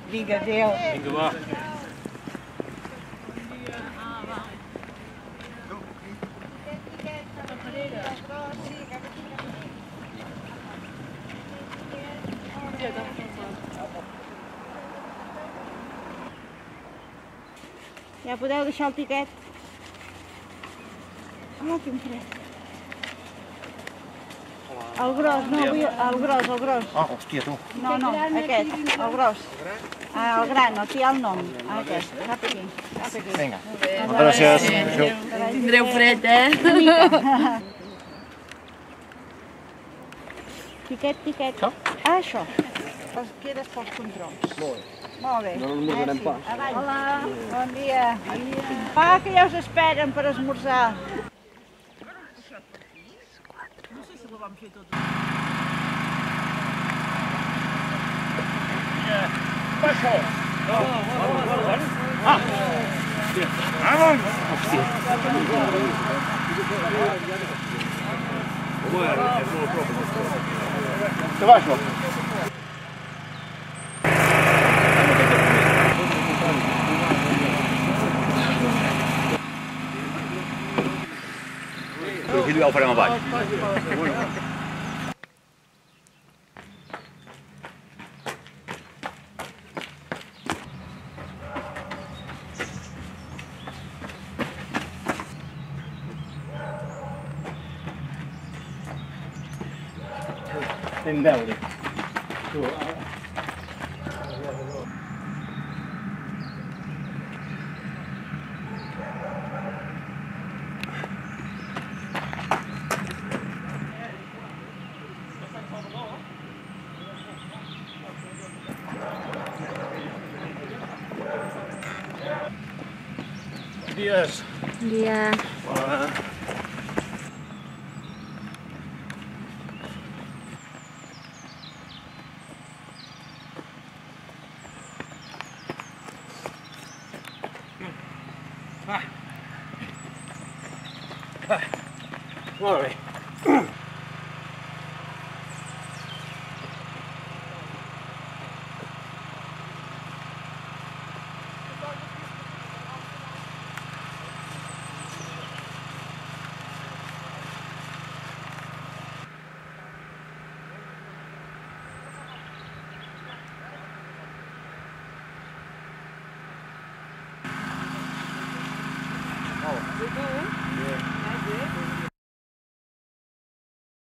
Vinga, adéu. Vinga, va. Ja podeu deixar el tiquet. Oh, quin fred. El gros, no, vull el gros. Ah, hòstia, tu. No, aquest, el gros. El gran, el que hi ha el nom. Aquest, cap aquí. Vinga. Moltes gràcies. Tindreu fred, Tiquet. Ah, això. Els quedes pels controls. Molt bé. No ens mourem pas. Hola, bon dia. Ah, que ja us esperen per esmorzar. No sé si ho vam fer tot. Baixo! Vamos! Hòstia. Home, és molt prop. Que baixo? Aquí ja ho farem a baix. Anem a veure. Dies. Dia. Hola. Molt bé.